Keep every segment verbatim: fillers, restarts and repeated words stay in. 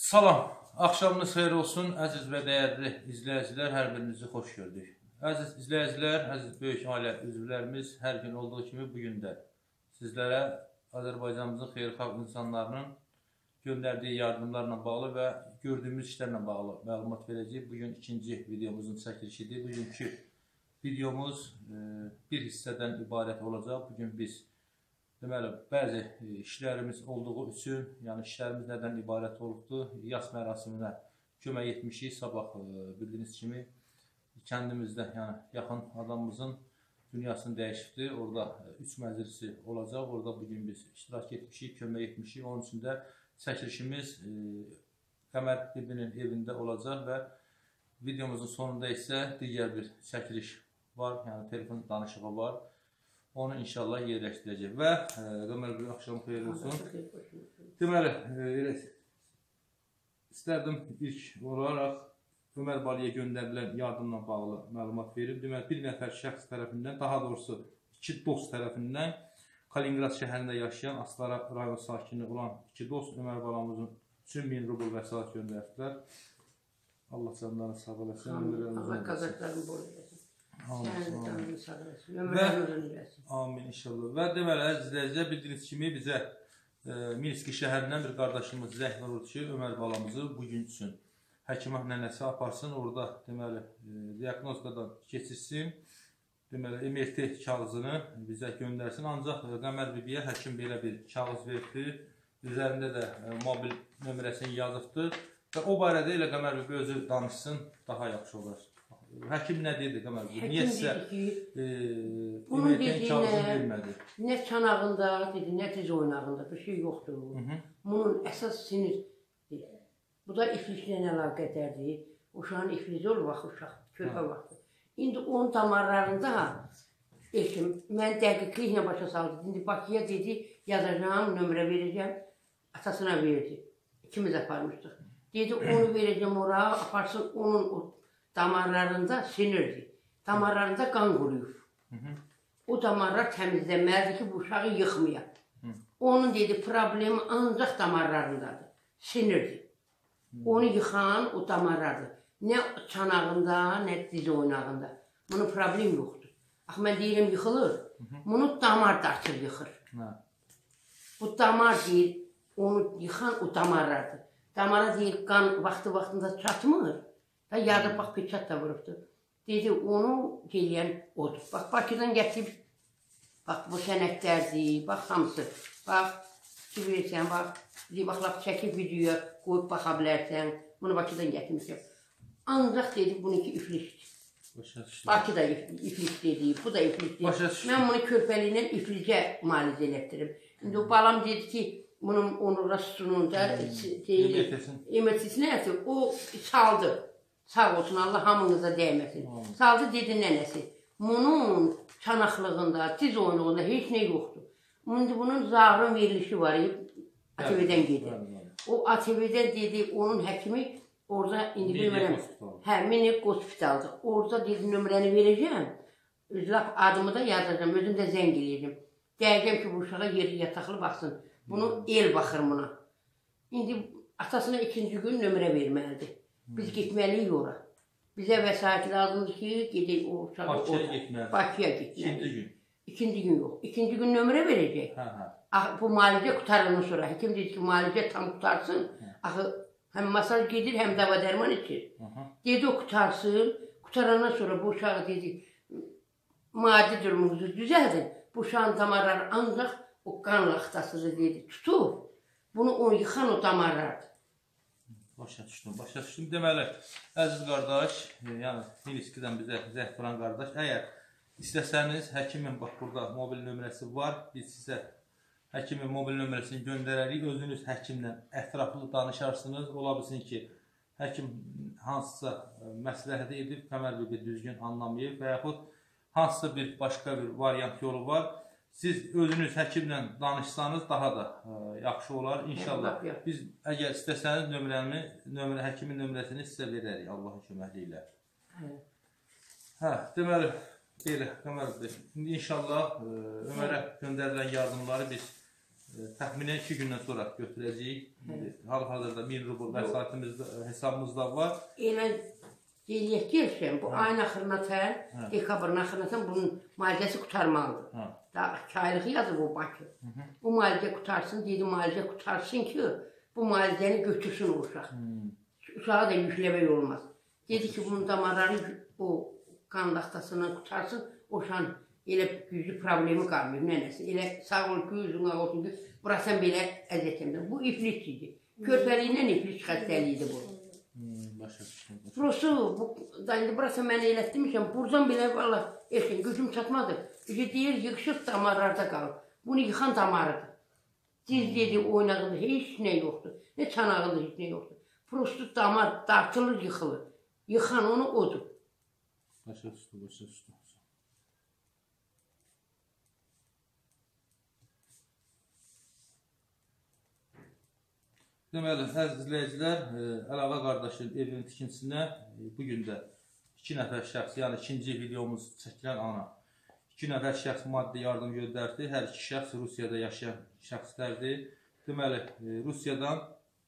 Salam, axşamınız xeyir olsun, əziz və dəyərli izləyicilər, hər birinizi xoş gördük. Əziz izləyicilər, əziz böyük ailə üzvlərimiz, hər gün olduğu kimi bugün də sizlərə Azərbaycanımızın xeyirxah insanlarının göndərdiyi yardımlarla bağlı və gördüyümüz işlərlə bağlı məlumat verəcəyik. Bugün ikinci videomuzun çəkilişidir. Bugünkü videomuz bir hissədən ibarət olacaq. Bugün biz deməli, bəzi işlərimiz olduğu üçün, yəni işlərimiz nədən ibarət olubdur, yas mərasiminə kömək etmişik. Sabah bildiyiniz kimi kəndimizdə, yəni yaxın adamımızın dünyasını dəyişibdir. Orada üç məclisi olacaq. Orada bugün biz iştirak etmişik, kömək etmişik. Onun üçün də çəkilişimiz Qəmər bibinin evində olacaq və videomuzun sonunda isə digər bir çəkiliş var, yəni telefon danışığı var. Onu inşallah yerləşdirəcək və Qəmər bir axşam xeyir olsun. Deməli, istərdim ilk olaraq Ömər Balıya göndərilən yardımla bağlı məlumat verim. Deməli, bir nəfər şəxs tərəfindən, daha doğrusu iki dost tərəfindən Kaliningrad şəhərində yaşayan Astara rayon sakini olan iki dost Ömər balamızın üçün min rubl vəsait göndərdilər. Allah canlarını sağ eləsin. Allah qazaqlarını bol eləsin. Amin inşallah. Və deməli, əzizləyicilər, bildiyiniz kimi bizə Minski şəhərindən bir qardaşımız zəng vurur ki, Ömər balamızı bugün üçün həkimə nənəsi aparsın, orada deməli diaqnozikadan keçirsin, deməli M R T kağızını bizə göndərsin. Ancaq Qəmər bibiyə həkim belə bir kağız verdi, üzərində də mobil nömrəsini yazıbdır və o barədə elə Qəmər bibi özü danışsın, daha yaxşı olar. Həkim nə dedi Qəmər bibi? Niyə sizə M R T kağızını vermədi? Nə çanağında, dedi, nə diz oynağında bir şey yoxdur. Bunun əsas sinir, bu da iflislə əlaqədərdir. Uşağın iflizi olur, vaxt uşaq, körpə vaxtı. İndi onun damarlarında eşim, mən dəqiqliklə başa saldı. İndi Bakıya dedi, yazacağım, nömrə verəcəm, atasına verdi. İkimiz aparmışdıq. Dedi, onu verəcəm oraya, aparsın onun damarlarında sinirdir. Damarlarında qan quruyur. O damarlar təmizlənməlidir ki, bu uşağı yıxmaya. Onun dedi, problemi ancaq damarlarındadır, sinirdir. Onu yıxan o damarlardır. Nə çanağında, nə diz oynağında. Bunun problemi yoxdur. Axı, mən deyirəm, yıxılır. Bunu damar dartır, yıxır. Bu damar deyir, onu yıxan o damarlardır. Damara deyir, qan vaxtı-vaxtında çatmır. Yardım, bax, peçat da vurubdur. Dedi, onu geləyən odur. Bax, Bakıdan gətirib, bax, bu sənətlərdir, bax, hamısı. Bax, ki verirsən, bax, bax, laf çəkib videoya qoyub baxa bilərsən. Bunu Bakıdan gətirmişəm. Ancaq dedi, bununki iflisdir. Bakı da iflis dedi, bu da iflisdir. Mən bunu körpəliylə iflicə müalicə elətdirim. İndi o balam dedi ki, bunun onun rastununda emertisinə ətir, o saldı. Sağ olsun, Allah hamınıza dəyməsin. Saldı dedi nənəsi. Bunun çanaqlığında, tiz oyunluğunda heç nə yoxdur. Bunun zağrın verilişi var, A T V-dən gedir. O A T V-dən dedi, onun həkimi orada, indi bilmərəm, hə, minik hospitaldır. Orada dedi, nömrəni verəcəm, adımı da yazacağım, özüm də zəng eləyəcəm. Deyəcəm ki, bu uşağa yeri yataqlı baxsın. Bunu el baxır buna. İndi atasına ikinci gün nömrə verməlidir. Biz getməliyik ora. Bizə vəsait lazımdır ki, gedək o uşağı Bakıya getməlidir. Bakıya getməliyik. İkinci gün. İkinci gün yox. İkinci gün nömrə verəcək. Bu müalicə qutarından sonra. Həkim dedi ki, müalicə tam qutarsın. Axı, həm masaj gedir, həm dava dərman içir. Dedi, o qutarsın. Qutarandan sonra bu uşağı dedi, maddi durumunuzu düzəldin. Bu uşağın damarları ancaq o qan laxtasını dedi, tutub. Bunu onu yıxan o damarlardır. Başa düşdüm, başa düşdüm. Deməli, əziz qardaş, yəni Minskidən bizə zəng vuran qardaş, əgər istəsəniz, həkimin, bax, burada mobil nömrəsi var, biz sizə həkimin mobil nömrəsini göndərərik, özünüz həkimlə ətraflı danışarsınız, ola bilsin ki, həkim hansısa məsləhət edib, Qəmər bibi düzgün anlamayıb və yaxud hansısa bir başqa bir variant yolu var. Siz özünüz həkimlə danışsanız daha da yaxşı olar. İnşallah biz əgər istəsəniz nömrəni, həkimin nömrəsini sizə verərik Allahın köməkliyi ilə. Hə, deməli, belə, Qəmər bəy, inşallah Ömərə göndərilən yardımları biz təxminən iki gündən sonra götürəcəyik. Hal-hazırda min rubl vəsaitimizdə, hesabımızda var. Elə deyək ki, bu ayın axırına tər, dekabrın axırına tər bunun müalicəsi qutarmalıdır. Daha iki aylıq yazıb o Bakı. Bu müalicə qutarsın, dedi müalicə qutarsın ki, bu müalicəni götürsün o uşaq. Uşağa da yükləmək olmaz. Dedi ki, bunun damarları o qan daxtasından qutarsın, o uşağın elə güclü problemi qalmıyor, nənəsi. Elə sağ ol, gücün, ağolsun, güc, burasan belə əziyyətimdir. Bu iflis idi. Körpəliyindən iflis xəstəliyidir bu. Prosu, burası mən elətdirmişəm, buradan belə valla eşin, gücüm çatmadı. İşte deyir, yıxışıb damarlarda qalır. Bunu yıxan damarıdır. Diz dedi, oynağıdır, heç nə yoxdur. Ne çanağıdır, heç nə yoxdur. Prosu damar dartılır, yıxılır. Yıxan onu odur. Başa düşdü, başa düşdü. Deməli, əziz izləyicilər, Əlağa qardaşın evinin tikintisinə bugün də iki nəfər şəxs, yəni ikinci videomuz çəkilən ana, iki nəfər şəxs maddi yardım göndərdi. Hər iki şəxs Rusiyada yaşayan şəxslərdir. Deməli, Rusiyadan,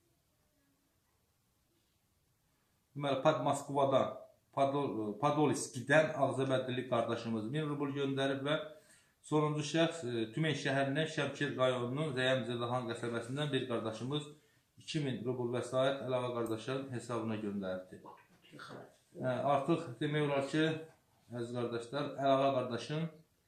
deməli, Moskvadan, Podolskidən Ağzəbədli qardaşımız min rubl göndərib və sonuncu şəxs Tümen şəhərindən Şəmkir rayonunun Rəyəmzədahan qəsəbəsindən bir qardaşımız iki min rubl vəsait Əlağa qardaşın hesabına göndərdi. Artıq demək olar ki, əziz qardaşlar, Əlağa qardaşın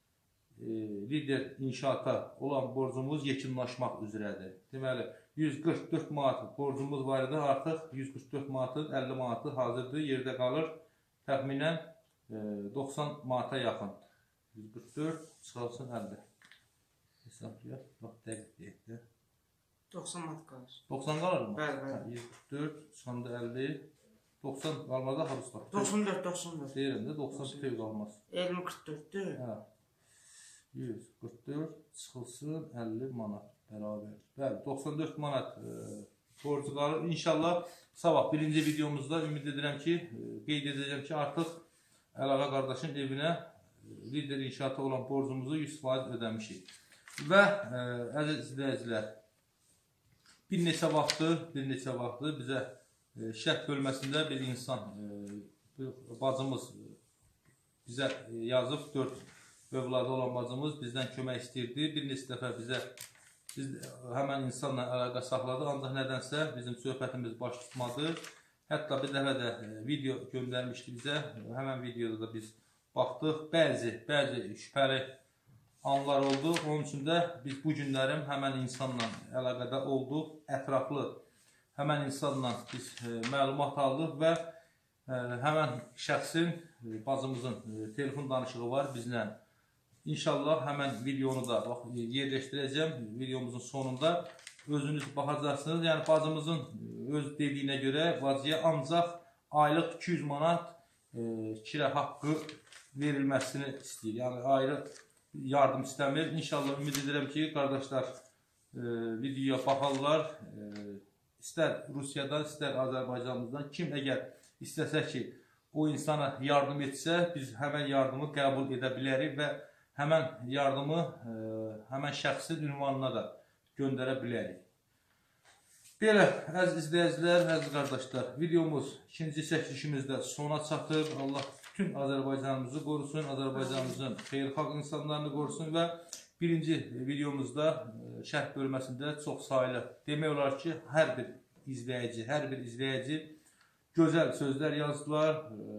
lider inşaata olan borcumuz yekunlaşmaq üzrədir. Deməli, yüz qırx dörd manat borcumuz var idi, artıq yüz qırx dörd manatın əlli manatı hazırdır, yerdə qalır. Təxminən doxsan manata yaxın. yüz qırx dörd çıxalsın əlli. Hesablayaq, bax, dəqiq deyək də. doxsan manat qalır. doxsan qalır mı? Bəli, bəli. yüz qırx dörd, çıxanda əlli, doxsan qalmada harus var? doxsan dörd, doxsan dörd. Deyirəm də, doxsan tüy qalmaz. iyirmi qırx dörddür. Hə. yüz qırx dörd çıxılsın əlli manat bərabər. Bəli, doxsan dörd manat borcu qalır. İnşallah sabah birinci videomuzda ümid edirəm ki, qeyd edəcəm ki, artıq Əlağa qardaşın evinə lider inşaata olan borcumuzu yüz faiz ödəmişik. Və əziz izləyicilər, bir neçə vaxtdır, bir neçə vaxtdır bizə şərh bölməsində bir insan, bacımız bizə yazıb, dörd övladı olan bacımız bizdən kömək istəyirdi. Bir neçə dəfə bizə, biz həmən insanla əlaqə saxladı, ancaq nədənsə bizim söhbətimiz baş tutmadı. Hətta bir dəfə də video göndərmişdi bizə, həmən videoda da biz baxdıq, bəzi, bəzi şübhəli anlar oldu. Onun üçün də biz bu günlərim həmən insanla əlaqədə olduq, ətraflı həmən insanla biz məlumat aldıq və həmən şəxsin, bacımızın telefon danışığı var bizlə. İnşallah həmən videonu da yerləşdirəcəm, videomuzun sonunda özünüz baxacaqsınız. Yəni bacımızın öz dediyinə görə bacıya ancaq aylıq iki yüz manat kirə haqqı verilməsini istəyir. Yəni ayrı yardım istəmir. İnşallah ümid edirəm ki, qardaşlar videoya baxarlar. İstər Rusiyadan, istər Azərbaycanımızdan kim əgər istəsə ki, o insana yardım etsə, biz həmən yardımı qəbul edə bilərik və həmən yardımı həmən şəxsin ünvanına da göndərə bilərik. Belə, əziz izləyicilər, əziz qardaşlar, videomuz ikinci çəkilişimizdə sona çatır. Allah bütün Azərbaycanımızı qorusun, Azərbaycanımızın xeyirxalq insanlarını qorusun və birinci videomuzda şərh bölməsində çox sayılı demək olar ki, hər bir izləyici, hər bir izləyici gözəl sözlər yazdılar,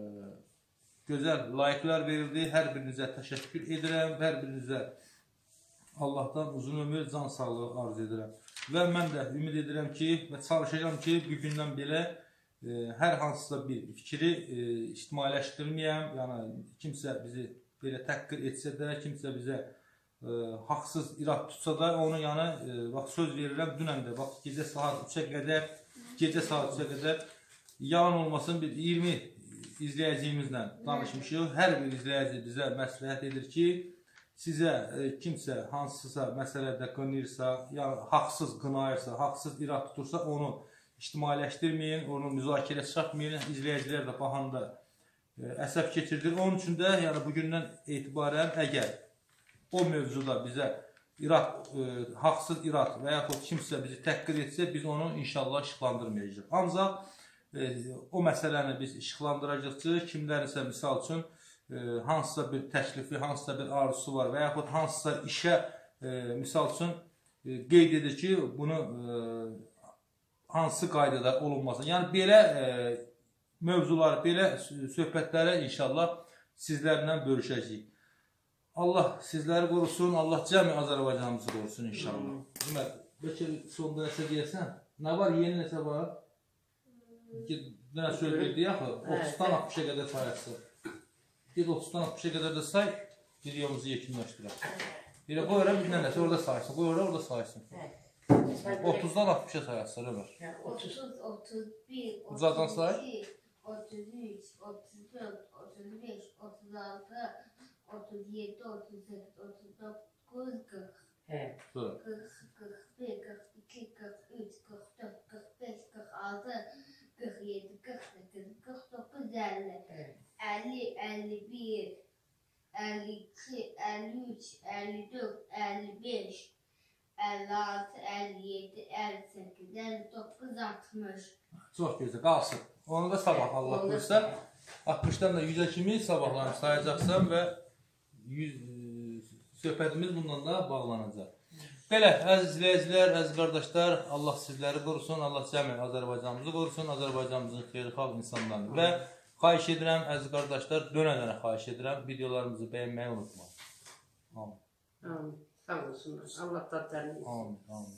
gözəl layıqlar verildi. Hər birinizə təşəkkür edirəm, hər birinizə Allahdan uzun ömür, can sağlığı arz edirəm. Və mən də ümid edirəm ki, və çalışacağım ki, bugündən belə hər hansısa bir fikri ictimailəşdirməyəm. Yəni, kimsə bizi belə təhqir etsə də, kimsə bizə haqsız irad tutsa da, onu yəni, söz verirəm, dünən də, bax, gecə saat üçə qədər, gecə saat üçə qədər, yalan olmasın, bir iyirmi izləyicimizlə danışmışıq. Hər bir izləyici bizə məsləhət edir ki, sizə kimsə hansısa məsələdə qınayırsa, yəni haqsız qınayırsa, haqsız irad tutursa, onu ictimailəşdirməyin, onu müzakirə çıxartmayın, izləyicilər də baxanda əsəb keçirdir. Onun üçün də yəni, bugündən etibarən əgər o mövzuda bizə irad, e, haqsız irad və yaxud kimsə bizi təhqir etsə, biz onu inşallah işıqlandırmayacaq. Ancaq e, o məsələni biz işıqlandıracaq ki, kimlərinsə misal üçün e, hansısa bir təklifi, hansısa bir arzusu var və yaxud hansısa işə e, misal üçün e, qeyd edir ki, bunu e, hansı qaydada olunması. Yəni belə e, mövzuları, belə söhbətləri inşallah sizlərlə bölüşəcəyik. Allah sizləri qorusun, Allah cəmi Azərbaycanımızı qorusun inşallah. Ömər, bəlkə sonda nəsə deyəsən? Nə var, yeni nəsə var? Nə söz verdi yaxı, otuzdan altmışa qədər sayasın. Bir otuzdan altmışa qədər də say, videomuzu yekunlaşdıraq. Bir qoy ora bir nəsə, orada saysın, qoy ora orada saysın. otuzdan altmışa sayasın, Ömər. otuz, otuz bir, Uzadan say. otuz üç, otuz dörd, otuz beş, otuz altı, otuz yedi, otuz sekiz, otuz dokuz, qırx. qırx, qırx bir, qırx iki, qırx üç, qırx dörd, qırx beş, qırx altı, qırx yedi, qırx səkkiz, qırx doqquz, əlli. əlli, əlli bir, əlli iki, əlli üç, əlli dörd, əlli beş, əlli altı, əlli yedi, əlli səkkiz, əlli doqquz, altmış. Çox gözəl, qalsın. Onu da sabah Allah qoysa, altmışdan da yüzə kimi sabahlarını sayacaqsan və söhbətimiz bundan da bağlanacaq. Belə, əziz izləyicilər, əziz qardaşlar, Allah sizləri qorusun, Allah cəmi Azərbaycanımızı qorusun, Azərbaycanımızın xeyirxalq insanlarını və xahiş edirəm, əziz qardaşlar, dönənlərə xahiş edirəm, videolarımızı bəyənməyi unutmayın. Amin. Amin. Sağ olsunlar. Allah dadlarını yesin. Amin. Amin.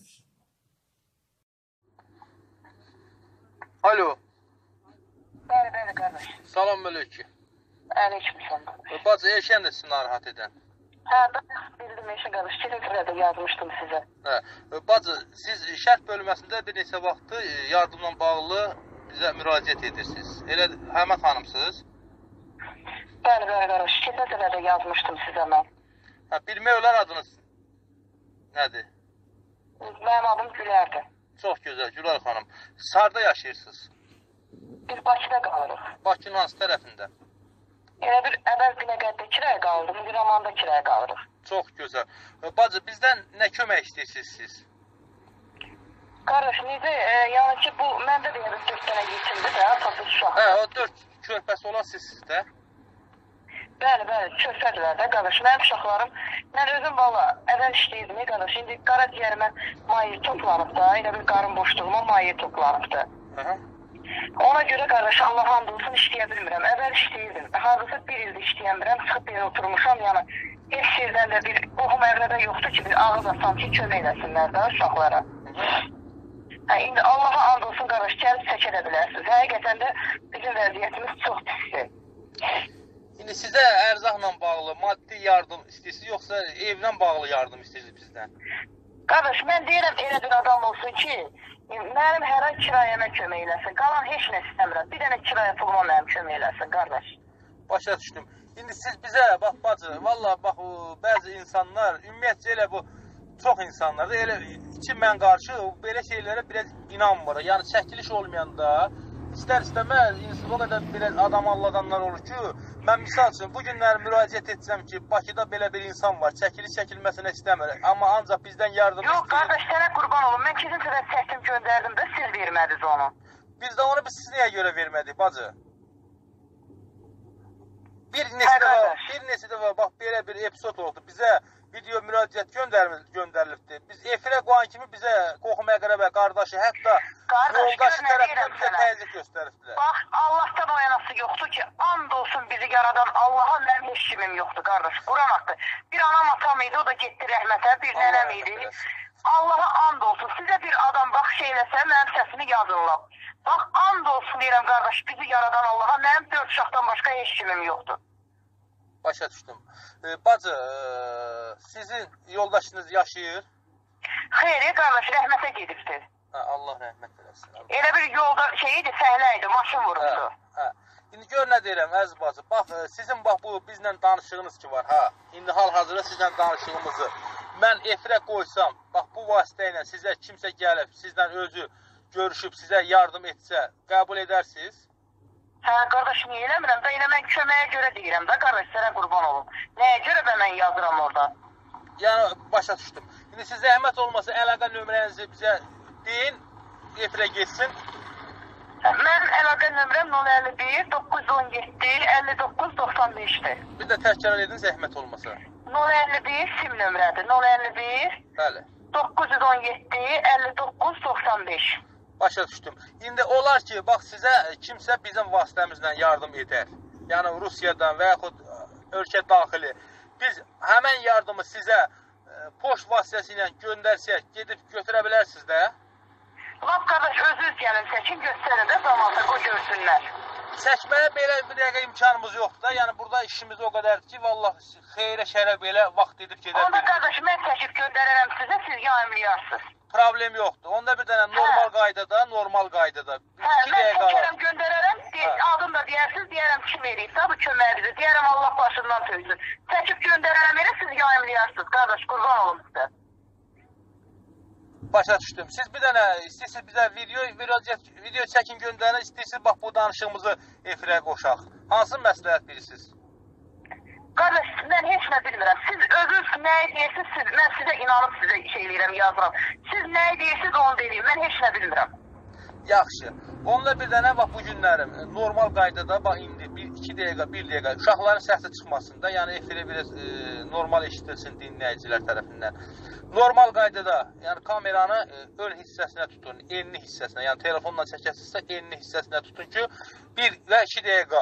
Alo. Bəli, bəli, qardaş. Salam aleyküm. Aleyküm salam. Bacı, eşən də sizi narahat edən. Hə, mən bildim eşə qardaş. Telefonda yazmışdım sizə. Hə. Bacı, siz şərh bölməsində bir neçə vaxtı yardımla bağlı bizə müraciət edirsiniz. Elə həmən xanımsınız? Bəli, bəli, qardaş. Keçən dəfə də yazmışdım sizə mən. Hə, bilmək olar adınız nədir? Mənim adım Gülərdir. Çox gözəl, Gülər xanım. Sarda yaşayırsınız? Biz Bakıda qalırıq. Bakının hansı tərəfində? Elə bir əvvəl Binəqəddə kiraya qalırıq, bir Ramanda kiraya qalırıq. Çox gözəl. Bacı, bizdən nə kömək istəyirsiniz siz? Qardaş, necə, e, yəni ki, bu, məndə də yəni dörd dənə yetimdir də, atası uşaq. Hə, o dörd körpəsi olan sizsiz də? Bəli, bəli, körpədirlər də, qardaş. Mənim uşaqlarım, mən özüm valla əvvəl işləyirdim, qardaş. İndi qaraciyərimə mayir toplanıb da, elə bir qarın boşluğuma mayir toplanıbdır. Hı-hı. Ona görə qardaş, Allah hamd olsun işləyə bilmirəm. Əvvəl işləyirdim. Hardasa bir ildir işləyəmirəm, çıxıb bir oturmuşam. Yəni, heç yerdən də bir qohum əvrədə yoxdur ki, bir ağız atsam ki, kömək eləsinlər də uşaqlara. Hə, indi Allaha hamd olsun qardaş, gəlib çəkə də bilərsiniz. Həqiqətən də bizim vəziyyətimiz çox pisdir. İndi sizə ərzaqla bağlı maddi yardım istəyirsiniz, yoxsa evlə bağlı yardım istəyirsiniz bizdən? Qardaş, mən deyirəm elə bir adam olsun ki, mənim hər ay kirayəmə kömək eləsin. Qalan heç nə istəmirəm. Bir dənə kiraya puluma mənim kömək eləsin, qardaş. Başa düşdüm. İndi siz bizə, bax bacı, valla bax o, bəzi insanlar, ümumiyyətcə elə bu çox insanlar da elə ki, mən qarşı belə şeylərə biraz inanmır. Yəni çəkiliş olmayanda istər-istəməz insan o qədər belə adam alladanlar olur ki, mən misal üçün bu günləri müraciət etsəm ki, Bakıda belə bir insan var, çəkiliş çəkilməsinə istəmir, amma ancaq bizdən yardım istəyir. Yox, qardaş, sənə qurban olun. Mən keçən səfər çəkdim, göndərdim də, siz vermədiniz onu. Biz də onu biz siz niyə görə vermədik, bacı? Bir neçə dəfə, bir neçə dəfə, bax, belə bir epizod oldu. Bizə video müraciət göndərilibdir. Biz efirə qoyan kimi bizə qohum əqrəbə, qardaşı, hətta yoldaşı tərəfindən bizə təzyiq göstəribdilər. Bax, Allahdan o yanası yoxdur ki, and olsun bizi yaradan Allaha mənim heç kimim yoxdur, qardaş. Quran haqqı. Bir anam atam idi, o da getdi rəhmətə, bir nənəm idi. Allaha and olsun. Sizə bir adam bax şey eləsə, mənim səsimi yazırlar. Bax, and olsun deyirəm, qardaş, bizi yaradan Allaha mənim dörd uşaqdan başqa heç kimim yoxdur. Başa düşdüm. Ee, bacı, e, sizin yoldaşınız yaşayır? Xeyr, qardaş, rəhmətə gedibdir. Hə, Allah rəhmət eləsin. Elə bir yolda şey idi, fəhlə idi, maşın vurubdu. Hə, hə. İndi gör nə deyirəm, əziz bacı. Bax, sizin bax bu bizlə danışığınız ki var, hə. İndi hal-hazırda sizlə danışığımızı mən efirə qoysam, bax bu vasitə ilə sizə kimsə gəlib, sizlə özü görüşüb, sizə yardım etsə, qəbul edərsiniz? Hə, qardaş, niyə eləmirəm da, elə mən köməyə görə deyirəm da, qardaş, sənə qurban olum. Nəyə görə də mən yazıram orada? yəni başa düşdüm. İndi siz zəhmət olmasa əlaqə nömrənizi bizə deyin, efirə geçsin. Mənim əlaqə nömrəm nol əlli bir doqquz yüz on yeddi əlli doqquz doxsan beşdir. Bir də təkrar edin zəhmət olmasa. nol əlli bir sim nömrədir. nol əlli bir Bəli. doqquz yüz on yeddi əlli doqquz doxsan beş. Başa düşdüm. İndi olar ki, bax sizə kimsə bizim vasitəmizlə yardım edər. Yəni Rusiyadan və yaxud ölkə daxili. Biz həmən yardımı sizə poçt vasitəsilə göndərsək, gedib götürə bilərsiniz də? Lap qardaş özünüz gəlin çəkin göstərin də zamanda qoy görsünlər. Çəkməyə belə bir dəqiqə imkanımız yoxdur da. Yəni burada işimiz o qədərdir ki, vallahi xeyrə şərə belə vaxt edib gedə Onda bilirik. qardaş mən çəkib göndərərəm sizə, siz yayımlayarsınız. Problem yoxdur. Onda bir dənə normal qaydada, normal qaydada. Hə, mən çəkərəm, göndərərəm, adım da deyərsiniz, deyərəm kim eləyib də bu köməyi bizə, deyərəm Allah başından töysün. Çəkib göndərərəm elə, siz yayımlayarsınız, qardaş, qurban olun sizə. Başa düşdüm. Siz bir dənə istəyirsiniz bizə video, video, video çəkin göndərin, istəyirsiniz bax bu danışığımızı efirə qoşaq. Hansı məsləhət bilirsiniz? Qardaş, mən heç nə bilmirəm. Siz özünüz nəyi deyirsiniz, siz, mən sizə inanıb sizə şey eləyirəm, yazıram. Siz nəyi deyirsiniz, onu deyim. Mən heç nə bilmirəm. Yaxşı. Onda bir dənə bax bu günlərim normal qaydada bax indi bir iki dəqiqə, bir dəqiqə uşaqların səsi çıxmasın da, yəni efirə biraz e, normal eşidilsin dinləyicilər tərəfindən. Normal qaydada, yəni kameranı e, ön hissəsinə tutun, enli hissəsinə, yəni telefonla çəkəsinizsə enli hissəsinə tutun ki, bir və iki dəqiqə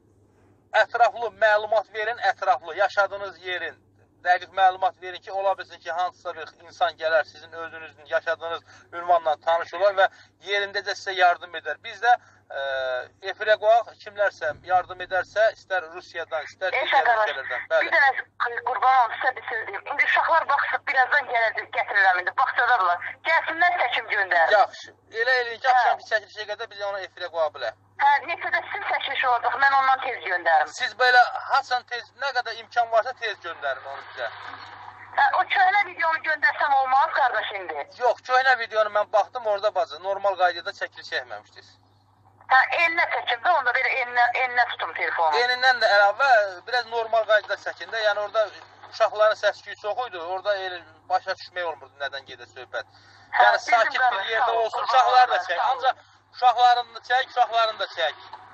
ətraflı məlumat verin, ətraflı yaşadığınız yerin dəqiq məlumat verin ki, ola bilsin ki, hansısa bir insan gələr, sizin özünüzün yaşadığınız ünvanla tanış olar və yerindəcə sizə yardım edər. Biz də e, efirə qoyaq, kimlərsə yardım edərsə, istər Rusiyadan, istər digər ölkələrdən. Bir dənə qurban olun, sizə bir söz deyim. İndi uşaqlar baxsın, birazdan gələcək, gətirirəm indi, baxsadadılar. Gəlsinlər, çəkim göndərin. Yaxşı. Elə eləyin ki, axşam bir çəkilişə qədər biz onu efirə qoya bilək. Hə, neçədə sizin çəkiliş olacaq, mən ondan tez göndərim. Siz belə haçan tez, nə qədər imkan varsa tez göndərin onu bizə. Hə, o köhnə videonu göndərsəm olmaz, qardaş indi? Yox, köhnə videonu mən baxdım, orada bacı, normal qaydada çəkiliş etməmişdiniz. Hə, elinə çəkim də, onda belə elinə, elinə tutum telefonu. Enindən də əlavə, biraz normal qaydada çəkin də, yəni orada uşaqların səs-küyü çox idi, orada el, başa düşmək olmurdu nədən gedir söhbət. Yəni sakit bir yerdə olsun, uşaqlar da çək, ancaq uşaqlarını da çək, uşaqlarını da çək.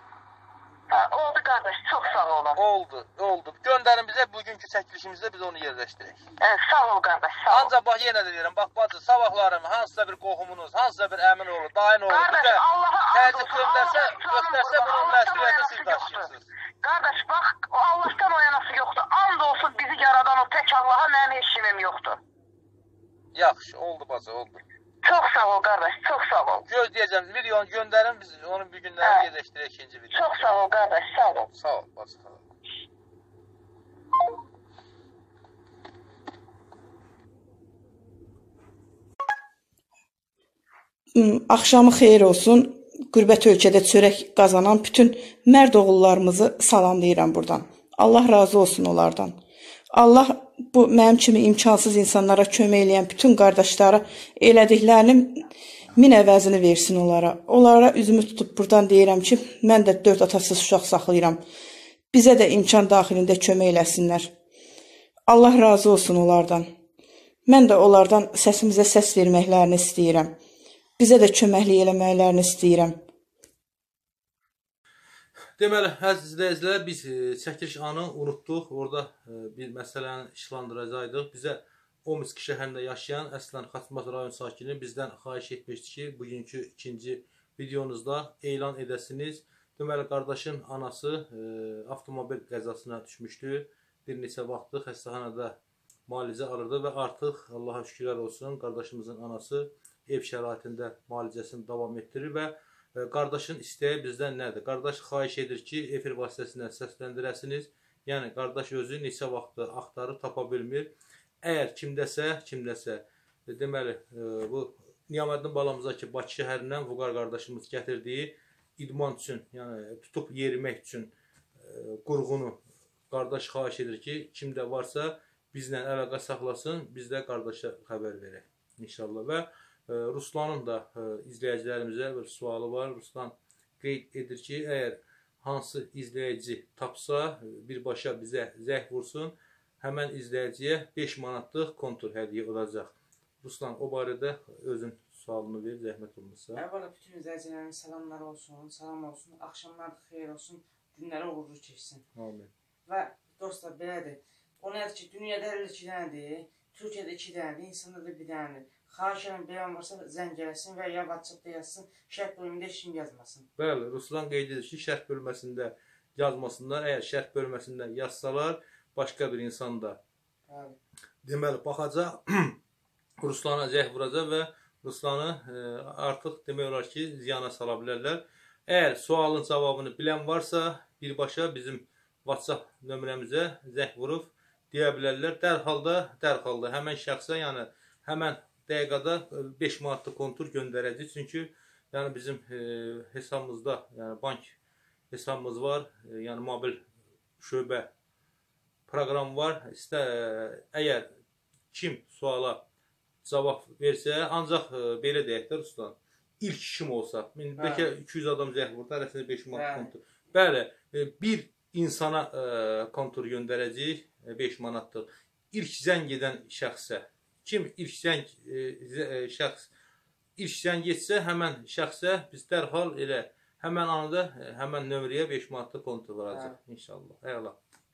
Hə, oldu qardaş, çox sağ olun. Oldu, oldu. Göndərin bizə, bugünkü çəkilişimizdə biz onu yerləşdirək. Hə, sağ ol qardaş, sağ ol. Ancaq bax, yenə də deyirəm, bax bacı, sabahlarım, hansısa bir qohumunuz, hansısa bir əmin olur, dayın olur, bizə təzyiq göndərsə, göstərsə bunun məsuliyyəti siz daşıyırsınız. Qardaş, bax, Allahdan o yanası yoxdur. And olsun bizi yaradan o tək Allaha mənim heç kimim yoxdur. Yaxşı, oldu bacı, oldu. Çox sağ ol qardaş, çox sağ ol. Gözləyəcəm, videonu göndərin, biz onun bir günləri yerləşdirək ikinci video. Çox sağ ol qardaş, sağ ol. Sağ ol, bacı, sağ ol. Axşamı xeyir olsun. Qürbət ölkədə çörək qazanan bütün mərd oğullarımızı salamlayıram buradan. Allah razı olsun onlardan. Allah bu mənim kimi imkansız insanlara kömək eləyən bütün qardaşlara elədiklərinin min əvəzini versin onlara. Onlara üzümü tutub buradan deyirəm ki, mən də dörd atasız uşaq saxlayıram. Bizə də imkan daxilində kömək eləsinlər. Allah razı olsun onlardan. Mən də onlardan səsimizə səs verməklərini istəyirəm. Bizə də köməklik eləməklərini istəyirəm. Deməli, əziz izləyicilər, biz çəkiliş anı unutduq. Orada bir məsələni işlandıracaqdıq. Bizə Omsk şəhərində yaşayan əslən Xaçmaz rayon sakini bizdən xahiş etmişdi ki, bugünkü ikinci videonuzda elan edəsiniz. Deməli, qardaşın anası e, avtomobil qəzasına düşmüşdü. Bir neçə vaxtdır xəstəxanada müalicə alırdı və artıq Allaha şükürlər olsun, qardaşımızın anası ev şəraitində müalicəsini davam etdirir və qardaşın istəyi bizdən nədir? Qardaş xahiş edir ki, efir vasitəsindən səsləndirəsiniz. Yəni, qardaş özü neçə vaxtı axtarıb tapa bilmir. Əgər kimdəsə, kimdəsə, deməli, bu Niyaməddin balamıza ki, Bakı şəhərindən Vüqar qardaşımız gətirdiyi idman üçün, yəni tutub yerimək üçün qurğunu qardaş xahiş edir ki, kimdə varsa bizlə əlaqə saxlasın, biz də qardaşa xəbər verək inşallah. Və Ruslanın da izləyicilərimizə bir sualı var. Ruslan qeyd edir ki, əgər hansı izləyici tapsa, birbaşa bizə zəng vursun, həmən izləyiciyə beş manatlıq kontur hədiyyə olacaq. Ruslan, o barədə özün sualını ver, zəhmət olmasa. Əvvəla bütün izləyicilərin salamlar olsun, salam olsun, axşamlar da xeyir olsun, günləri uğurlu keçsin. Amin. Və dostlar, belədir. O nədir ki, dünyada əlli iki dənədir, Türkiyədə iki dənədir, insanda da bir dənədir. Xahiş edən beyan varsa zəng eləsin və ya WhatsApp-da yazsın, şərh bölümündə heç kim yazmasın. Bəli, Ruslan qeyd edir ki, şərh bölməsində yazmasınlar. Əgər şərh bölməsində yazsalar, başqa bir insan da Bəli. deməli baxacaq, Ruslana zəh vuracaq və Ruslanı e, artıq demək olar ki, ziyana sala bilərlər. Əgər sualın cavabını bilən varsa, birbaşa bizim WhatsApp nömrəmizə zəh vurub deyə bilərlər. Dərhal da, dərhal da həmən şəxsə, yəni həmən dəqiqədə beş manatlıq kontur göndərəcək. Çünki yəni bizim e, hesabımızda, yəni bank hesabımız var, e, yəni mobil şöbə proqram var. İstə, əgər kim suala cavab versə, ancaq e, belə deyək də Ruslan, ilk kim olsa, bəlkə iki yüz adam zəh vurdu, arasında beş manatlıq kontur. Bəli, e, bir insana e, kontur göndərəcək, e, beş manatlıq. İlk zəng edən şəxsə, kim ilk zəng e, şəxs ilk zəng etsə, həmən şəxsə biz dərhal elə həmən anında həmən nömrəyə beş manatlıq kontur varacaq inşallah. Əla.